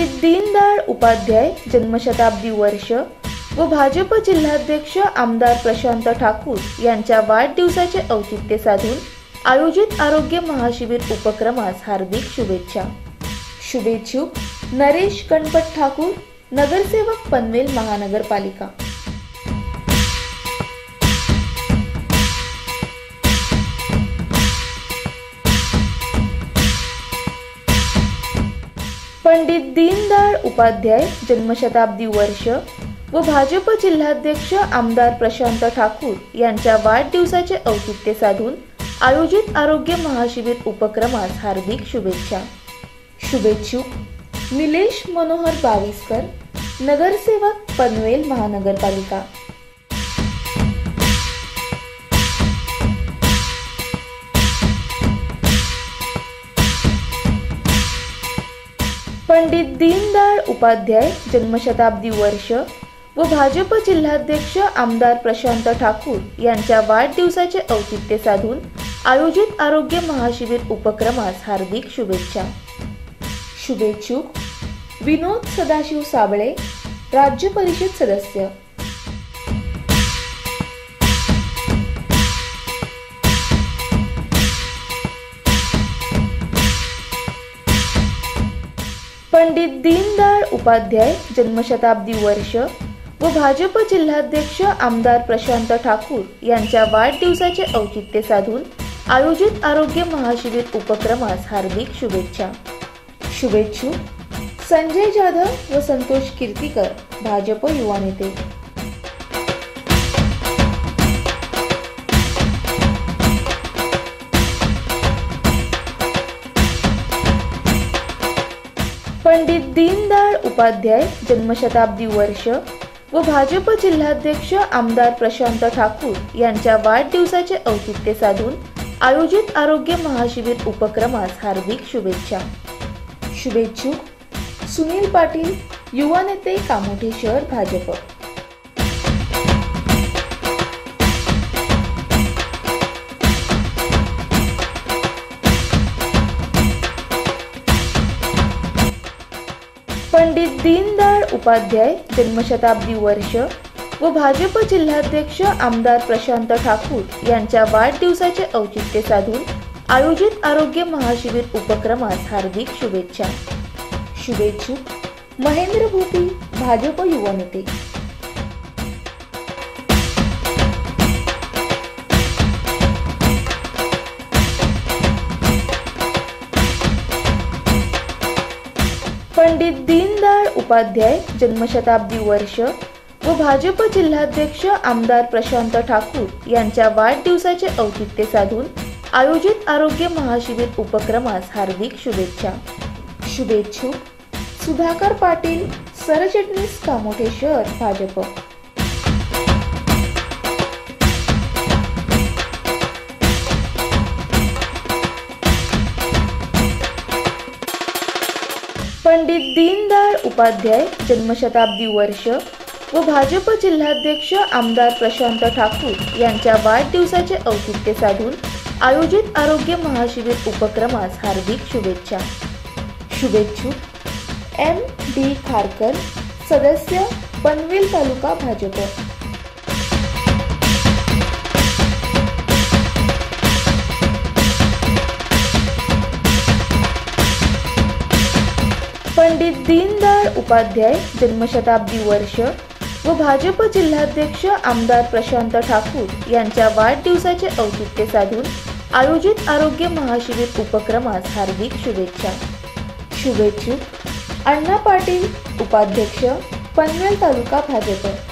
पंडित दीनदयाळ उपाध्याय जन्मशताब्दी वर्ष व भाजप जिल्हाध्यक्ष आमदार प्रशांत ठाकूर यांच्या वाढदिवसाचे औचित्य साधून आयोजित आरोग्य महाशिबिर उपक्रमास हार्दिक शुभेच्छा। शुभेच्छुक नरेश गणपत ठाकूर, नगरसेवक पनवेल महानगरपालिका। पंडित दीनदयाळ उपाध्याय जन्मशताब्दी वर्ष व भाजप जिल्हाध्यक्ष आमदार प्रशांत ठाकूर यांच्या वाढदिवसाचे औचित्य साधून आयोजित आरोग्य महाशिबिर उपक्रमास हार्दिक शुभेच्छा। शुभेच्छुक निलेश मनोहर बाविस्कर, नगरसेवक पनवेल महानगरपालिका। पंडित दीनदयाळ उपाध्याय जन्मशताब्दी वर्ष व भाजप जिल्हाध्यक्ष आमदार प्रशांत ठाकूर यांच्या वाढदिवसाचे औचित्य साधून आयोजित आरोग्य महाशिबिर उपक्रमास हार्दिक शुभेच्छा। शुभेच्छुक विनोद सदाशिव साबळे, राज्य परिषद सदस्य। पंडित दीनदयाळ उपाध्याय जन्मशताब्दी वर्ष व भाजप जिल्हाध्यक्ष आमदार प्रशांत ठाकूर यांच्या वाढदिवसाचे औचित्य साधून आयोजित आरोग्य महाशिबिर उपक्रमास हार्दिक शुभेच्छा। शुभेच्छुक संजय जाधव व संतोष कीर्तीकर, भाजप युवा नेते। पंडित दीनदयाळ उपाध्याय जन्मशताब्दी वर्ष व भाजप जिल्हाध्यक्ष आमदार प्रशांत ठाकूर यांच्या वाढदिवसाचे औचित्य साधून आयोजित आरोग्य महाशिबिर उपक्रमास हार्दिक शुभेच्छा। शुभेच्छुक सुनील पाटील, युवा नेते, कामोठे शहर, भाजप। पंडित दीनदयाळ उपाध्याय जन्मशताब्दी वर्ष व भाजप जिल्हाध्यक्ष आमदार प्रशांत ठाकूर यांच्या वाढदिवसाचे औचित्य साधून आयोजित आरोग्य महाशिबिर उपक्रमास हार्दिक शुभेच्छा। शुभेच्छुक महेंद्र भूपी, भाजप युवा नेते। पंडित दीनदयाळ उपाध्याय जन्मशताब्दी वर्ष व भाजप जिल्हाध्यक्ष आमदार प्रशांत ठाकूर यांच्या वाढदिवसाचे औचित्य साधून आयोजित आरोग्य महाशिबिर उपक्रमास हार्दिक शुभेच्छा। शुभेच्छुक सुधाकर पाटील, सरचिटणीस, कामोठे शहर, भाजप। पंडित दीनदयाळ उपाध्याय जन्मशताब्दी वर्ष व भाजप जिल्हाध्यक्ष आमदार प्रशांत ठाकूर यांच्या वाढदिवसाचे औचित्य साधून आयोजित आरोग्य महाशिबिर उपक्रमास हार्दिक शुभेच्छा। शुभेच्छुक एम डी खारकर, सदस्य, पनवेल तालुका, भाजप। पंडित दीनदयाळ उपाध्याय जन्मशताब्दी वर्ष व भाजप जिल्हाध्यक्ष आमदार प्रशांत ठाकूर यांच्या वाढदिवसाचे औचित्य साधून आयोजित आरोग्य महाशिबिर उपक्रमास हार्दिक शुभेच्छा। शुभेच्छुक अण्णा पाटील, उपाध्यक्ष, पनवेल तालुका, भाजप।